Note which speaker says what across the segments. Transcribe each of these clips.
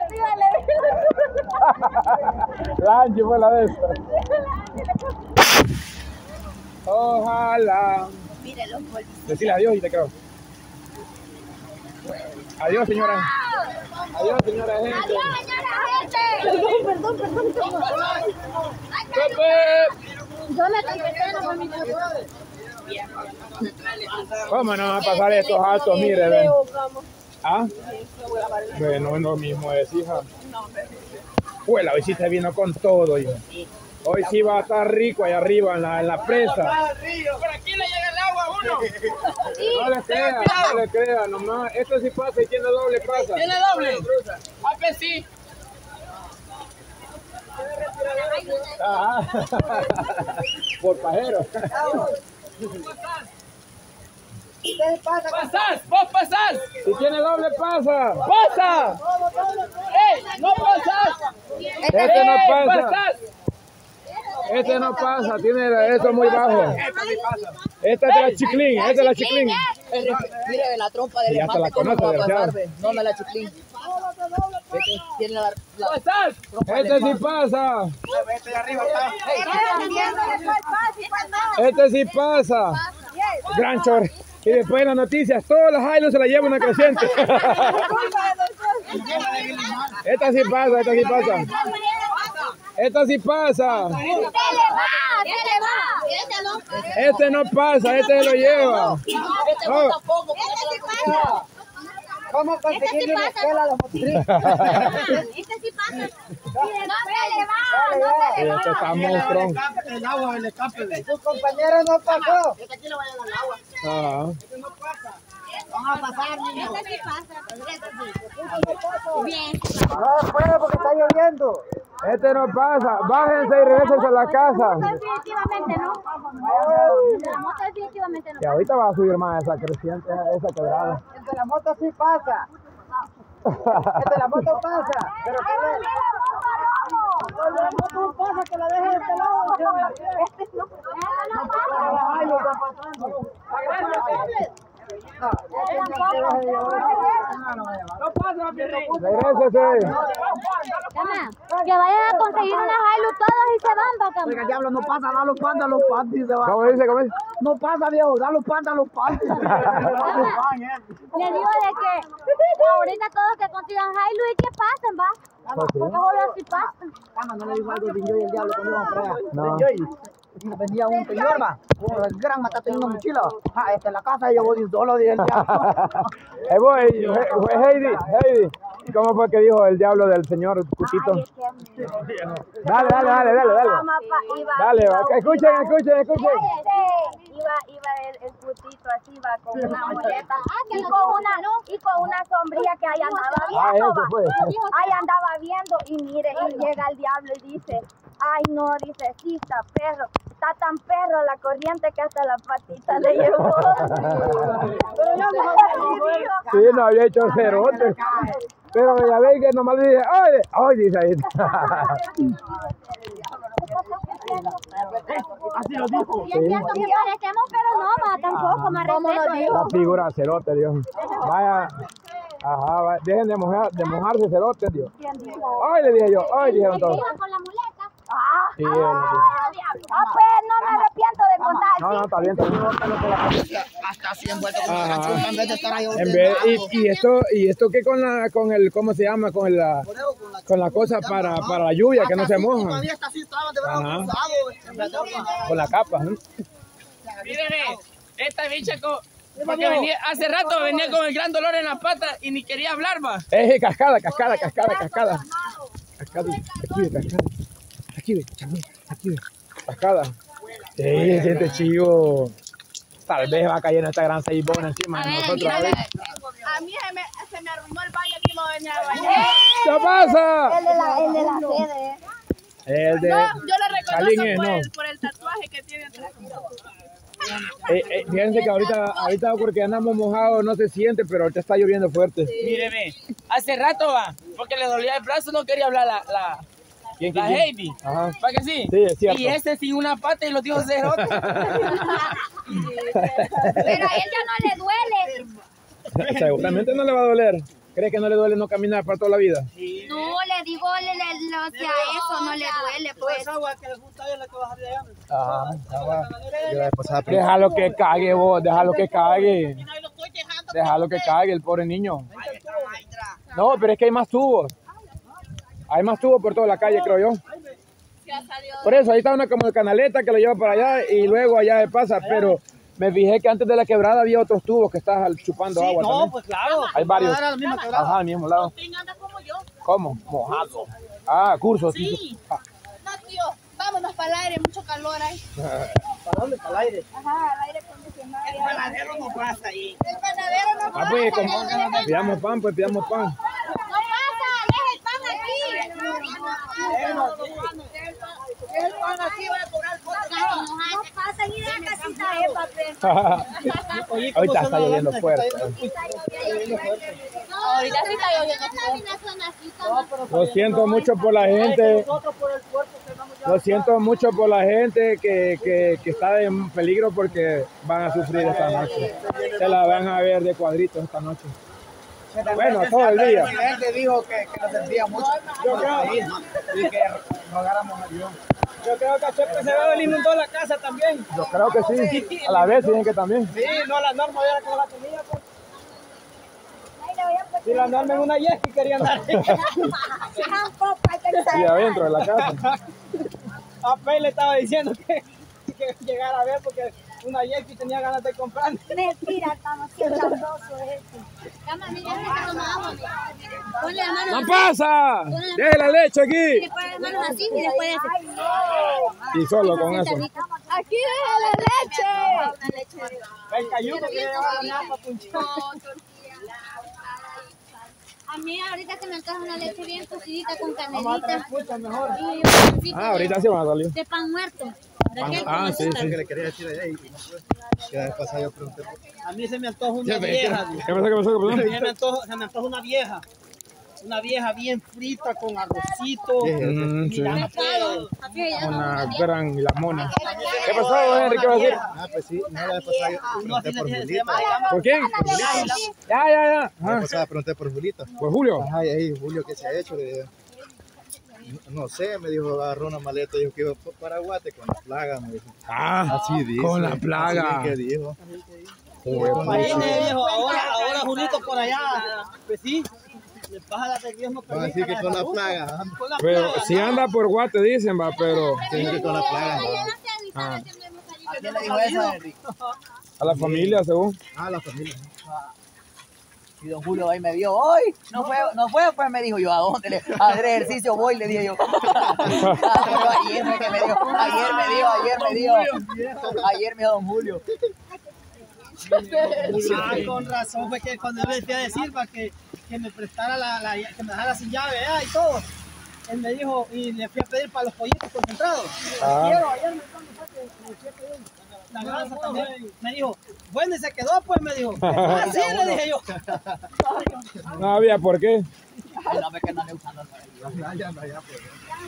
Speaker 1: Lanchi fue la de esta. Ojalá. Decirle adiós y te creo. Adiós, señora. Adiós, señora gente.
Speaker 2: Adiós, señora gente. Perdón. Yo me estoy mami.
Speaker 1: ¿Cómo no va a pasar estos altos? Mire, ven. ¿Ah? Bueno, es lo mismo es, hija. Pues hoy sí te vino con todo, hija. Hoy sí va a estar rico allá arriba en la presa.
Speaker 3: Por aquí le llega el agua a uno.
Speaker 1: No le crea, nomás. Esto sí pasa y tiene doble pasa.
Speaker 3: ¿Tiene doble? A que sí.
Speaker 1: Ajá. Por pajero.
Speaker 3: ¡Pasás! ¡Vos pasás!
Speaker 1: Si tiene doble pasa.
Speaker 3: ¡Pasa! ¡Ey! ¡No pasás!
Speaker 1: Este no pasa.
Speaker 3: ¡Pasás!
Speaker 1: Este no pasa, tiene eso muy bajo. Esta es de la chiclín, esta es de la chiclín.
Speaker 4: Mire la trompa de
Speaker 1: Y hasta la
Speaker 4: elefante,
Speaker 1: conoce,
Speaker 4: ¿cómo va a pasar?
Speaker 1: desgraciado.
Speaker 4: No, no la chiclín. Tiene la
Speaker 3: ¡Pasás!
Speaker 1: Este sí pasa.
Speaker 3: Este de arriba está.
Speaker 1: Este sí pasa. Gran chor. Y después en las noticias, todas las Hilux se la lleva una creciente. Esta sí pasa, esta sí pasa. Esta sí pasa. Este no pasa, este se lo lleva.
Speaker 4: ¿Cómo conseguir una escuela de motriz?
Speaker 2: Este sí pasa. No se le va.
Speaker 1: Este está monstruo.
Speaker 3: El agua, el escape.
Speaker 4: Su compañero no pasó.
Speaker 3: Este aquí le va a llegar el agua.
Speaker 1: Ajá.
Speaker 3: Este no pasa.
Speaker 4: Vamos a pasar, niños.
Speaker 2: Este sí pasa. Bien.
Speaker 4: No puede porque está lloviendo.
Speaker 1: Este no pasa. Bájense y regresen a la casa.
Speaker 2: Definitivamente no. La moto definitivamente no.
Speaker 1: Y ahorita va a subir más esa creciente, esa quebrada.
Speaker 4: El de la moto sí pasa. El de la moto pasa. Pero ¿qué es? El de la moto pasa, que la deje de este lado.
Speaker 3: No pasa,
Speaker 1: Regrésese.
Speaker 2: Que vayan a conseguir una Hilux todos y se van para acá.
Speaker 4: Oiga, diablo, no pasa, da los pandas, y se va.
Speaker 1: ¿Cómo dice? ¿Cómo dice?
Speaker 4: No pasa, viejo, da los pandas, y se va.
Speaker 2: Le digo de que ahorita todos que consigan Hilux y que pasen, va. Porque solo así pasan.
Speaker 4: Cama, no le dijo algo de yo y el diablo cuando íbamos para allá.
Speaker 1: No.
Speaker 4: Venía un señor, va, un gran matate y una mochila. Ah, esta es la casa y yo voy solo, dije el diablo.
Speaker 1: Heidi. ¿Cómo fue que dijo el diablo del señor Cutito? Dale. Dale, escuchen.
Speaker 2: Iba el putito así, va con una muleta y con una sombrilla que ahí andaba viendo.
Speaker 1: Eso fue.
Speaker 2: Ahí andaba viendo y mire, y llega el diablo y dice, ay no, dice, sí está perro, está tan perro la corriente que hasta la patita le llevó.
Speaker 1: Sí, no había hecho cerote. Pero ya ven que nomás le dije, ¡ay! Dice ahí.
Speaker 3: Así lo dijo.
Speaker 2: Y es cierto que parecemos, pero no, va, tampoco, más respeto.
Speaker 1: La figura cerote, Dios. Vaya. Ajá, dejen de mojarse cerote, Dios. ¡Ay! Le dije yo, ¡ay! Dijeron todos.
Speaker 2: Con la muleta.
Speaker 1: Sí,
Speaker 2: Pues no me arrepiento de contar.
Speaker 1: no, está bien.
Speaker 4: Hasta así envuelto con
Speaker 1: Ajá.
Speaker 4: la canción, en vez de estar ahí.
Speaker 1: Y esto que con el ¿cómo se llama? Con la cosa para la lluvia, que no se moja.
Speaker 4: Todavía está así, estaba de verdad
Speaker 1: Ajá.
Speaker 4: cruzado.
Speaker 1: Con la capa.
Speaker 3: Míreme, esta bicha porque hace rato venía con el gran dolor en la pata y ni quería hablar, va.
Speaker 1: Cascada. Aquí ve, cascada. Sí, este chivo. Tal vez va a caer esta gran ceibona encima de nosotros.
Speaker 2: A mí se me arruinó el baño aquí, no venía a bañar.
Speaker 1: ¿Qué pasa?
Speaker 2: El de la sede.
Speaker 1: El de
Speaker 3: Yo le
Speaker 1: Calín
Speaker 3: reconozco
Speaker 1: es, no.
Speaker 3: por el tatuaje que tiene atrás.
Speaker 1: Fíjense que ahorita porque andamos mojados no se siente, pero ahorita está lloviendo fuerte.
Speaker 3: Míreme, hace rato va, porque le dolía el brazo, no quería hablar la Heidi.
Speaker 1: Ajá.
Speaker 3: ¿Para que sí?
Speaker 1: Sí, es cierto.
Speaker 3: Y ese sin una pata y los dijo cerote.
Speaker 2: Pero a él ya no le duele.
Speaker 1: Seguramente no le va a doler. ¿Cree que no le duele no caminar para toda la vida?
Speaker 2: Sí. No, le digo, o sea, eso no le duele, pues.
Speaker 4: Esa agua que le gusta es la que baja de allá.
Speaker 1: Déjalo que cague vos, déjalo que cague. Déjalo que cague el pobre niño. No, pero es que hay más tubos. Hay más tubos por toda la calle, creo yo. Por eso, ahí está una como de canaleta que lo lleva para allá y luego allá se pasa, pero me fijé que antes de la quebrada había otros tubos que están chupando agua también.
Speaker 4: No, pues claro.
Speaker 1: Hay varios.
Speaker 4: Ajá,
Speaker 1: al mismo lado.
Speaker 2: Como yo.
Speaker 1: ¿Cómo? Mojado. Ah, cursos.
Speaker 2: Sí. No, tío, vámonos para el aire, mucho calor ahí.
Speaker 4: ¿Para dónde? Para el aire.
Speaker 2: Ajá, al aire acondicionado.
Speaker 4: El panadero no pasa ahí.
Speaker 2: El panadero no pasa.
Speaker 1: Pues, pidamos pan, pues pidamos pan.
Speaker 2: No pasa, deja el pan aquí.
Speaker 4: El pan aquí va a cobrar
Speaker 2: No pasa ni de la casita Epa,
Speaker 1: Ahorita está lloviendo fuerte.
Speaker 2: ahorita sí está lloviendo.
Speaker 1: Lo siento mucho por la gente. Lo siento mucho por la gente que está en peligro porque van a sufrir esta noche. Se la van a ver de cuadritos esta noche. Bueno, todo el día.
Speaker 4: La gente dijo que nos sentía mucho. Yo creo. Y que rogáramos a Dios. Yo creo que a Chepe se le inundó la casa también.
Speaker 1: Yo creo que sí. A la vez dicen que también.
Speaker 4: Sí, no, la norma era que la tenía. Pues. Si la norma en una yesqui quería andar.
Speaker 1: Y adentro de la casa.
Speaker 4: A Pei le estaba diciendo que llegara a ver porque una yesqui tenía ganas de comprar.
Speaker 2: Mentira, estamos siendo chandosos.
Speaker 1: ¡No pasa! ¡Deje la leche aquí! Y solo con eso.
Speaker 2: Aquí deja la leche.
Speaker 4: El cayuco que llevaba la napa punchada.
Speaker 2: A mí ahorita se me antoja una leche bien cocidita con
Speaker 4: Vamos a traer
Speaker 2: canelita.
Speaker 4: pucha mejor.
Speaker 1: Ahorita sí van a salir.
Speaker 2: De pan muerto.
Speaker 1: Ah, sí, sí.
Speaker 5: Que le quería decir allá y la vez pasada yo pregunté.
Speaker 4: A mí se me antoja una vieja.
Speaker 1: ¿Qué pasó? ¿Qué pasó? ¿Qué pasó?
Speaker 4: Se me antoja una vieja. Una vieja bien frita con arrocito.
Speaker 1: Sí.
Speaker 2: Una
Speaker 1: Una gran y la mona. ¿Qué pasó, Henry? ¿Qué va a decir?
Speaker 5: Ah, pues sí, no, la vez pasada yo pregunté por Julita.
Speaker 1: ¿Por quién? Ya.
Speaker 5: La
Speaker 1: Ah,
Speaker 5: vez pasada pregunté por Julita.
Speaker 1: pues Julio.
Speaker 5: Ajá, y ahí Julio, ¿qué se ha hecho? Le dije, no sé, me dijo, agarró una maleta, dijo que iba para Guate con la plaga, me dijo.
Speaker 1: Ah,
Speaker 5: Así dijo.
Speaker 1: con la plaga.
Speaker 5: Así que dijo.
Speaker 4: Imagínate, viejo, ahora Julito por allá. Pues sí, le pasa la de Dios no
Speaker 5: Van a decir que con la plaga. Ajá.
Speaker 4: Con la
Speaker 1: Pero
Speaker 4: plaga,
Speaker 1: si anda por Guate, dicen, va, pero
Speaker 5: Dicen que con la plaga. ¿No?
Speaker 1: ah,
Speaker 4: ¿Quién le dijo eso, Henry?
Speaker 1: a la familia, según.
Speaker 5: Ah, la familia.
Speaker 6: Y don Julio ahí me vio, hoy no fue, pues me dijo yo, ¿a dónde? A hacer ejercicio voy, le dije yo. Ayer me dijo, ayer me dijo don Julio.
Speaker 4: Ah, con razón, fue que cuando él me fui a decir para que me prestara que me dejara sin llave y todo. Él me dijo, y le fui a pedir para los pollitos concentrados. Ayer me fui a pedir. La grasa también. Me dijo, bueno, y se quedó, pues me dijo. Así le dije yo.
Speaker 1: No había por qué.
Speaker 6: No, ve que no le usando.
Speaker 5: Ya, pues.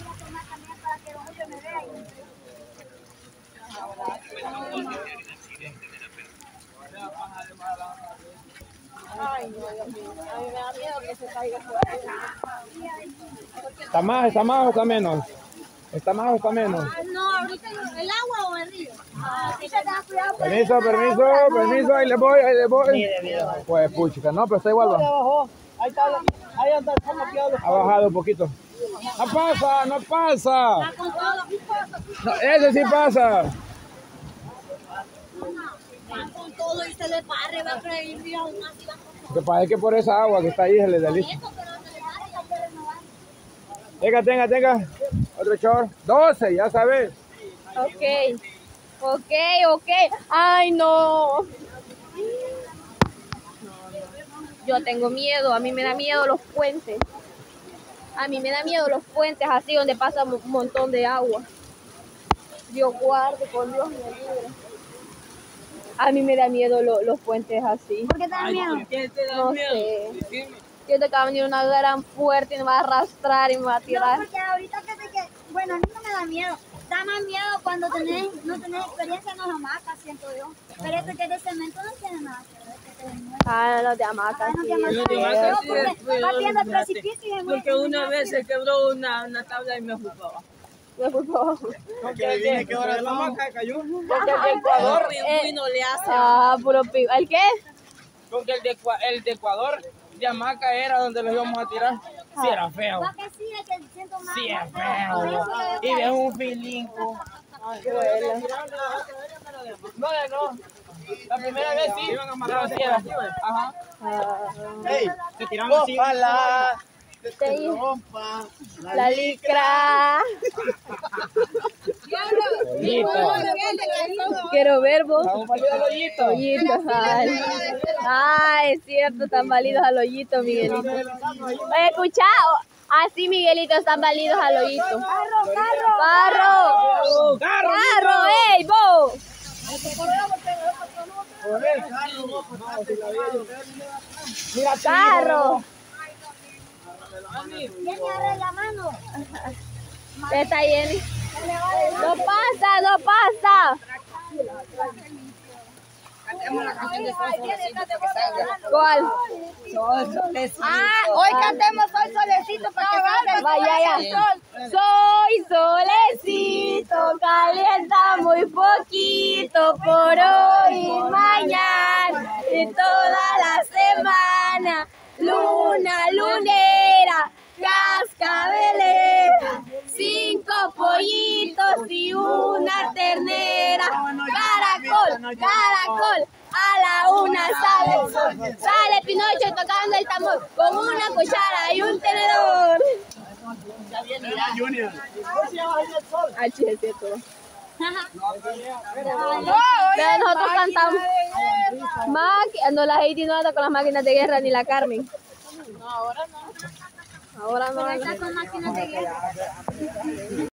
Speaker 2: Ay, no, Dios mío. A mí me da miedo que se caiga por ahí.
Speaker 1: ¿Está más o está menos? ¿Está más o está menos?
Speaker 2: No, ahorita el agua o el río.
Speaker 1: Permiso, ahí le voy. Pues puchica, no, pero está igual, va.
Speaker 4: Bajó. Ahí está, ahí anda el fondo que
Speaker 1: Ha bajado un poquito. No pasa. No, ese sí pasa.
Speaker 2: Con todo y se le parre, va a creer y aún así va
Speaker 1: Lo que pasa es que por esa agua que está ahí se le desliza.
Speaker 2: eso, pero se le parre y hay que renovar.
Speaker 1: Tenga. Otro short. 12, ya sabes.
Speaker 2: Ok. Ay, no. Yo tengo miedo, a mí me da miedo los puentes. A mí me da miedo los puentes así donde pasa un montón de agua. Dios guarde, con Dios me libre. A mí me da miedo los puentes así. ¿Por qué te da miedo? No sé. Siento que va a venir una gran fuerte y me va a arrastrar y me va a tirar.
Speaker 7: No, porque ahorita bueno, a mí no me da miedo. Da más miedo cuando no tenés experiencia en las hamacas, siento yo. Pero esto que es de cemento no tiene nada que ver.
Speaker 2: Ah, los de hamaca, sí.
Speaker 7: Va viendo el precipicio y
Speaker 3: Porque una vez se quebró una tabla y me ocupaba.
Speaker 2: Me fui por abajo.
Speaker 3: Porque el de Ecuador le hace.
Speaker 2: Ah, puro pico. ¿El qué?
Speaker 3: Porque el de Ecuador de hamaca era donde los íbamos a tirar. Sí, era feo.
Speaker 7: va que sí, es que siento más.
Speaker 3: Sí, es feo. Y ves un filinco. No. La primera vez sí. Pero sí era. Ajá.
Speaker 4: Ey, te tiramos así. Ojalá.
Speaker 2: Te la licra. Quiero ver vos. Hoyito. Ay, es cierto, están válidos al hoyito, Miguelito. Oye, escuchado. Así, Miguelito, están válidos al hoyito. Carro, ey, vos. Carro.
Speaker 7: Tiene la mano.
Speaker 2: Está Jenny. No pasa. ¿Cuál?
Speaker 7: Hoy cantemos Soy Solecito para que salga el
Speaker 2: Vaya. Soy solecito, calienta muy poquito por hoy y mañana y toda la semana. Luna, lunera, cascabelera, 5 pollitos y una ternera. Caracol, a la 1 sale el sol. Sale Pinocho tocando el tambor con una cuchara y un tenedor. Así es cierto. Pero nosotros cantamos. No, la Heidi no anda con las máquinas de guerra ni la Carmen.
Speaker 7: Ahora no.
Speaker 2: Ahora no.
Speaker 7: Está con máquinas de guerra.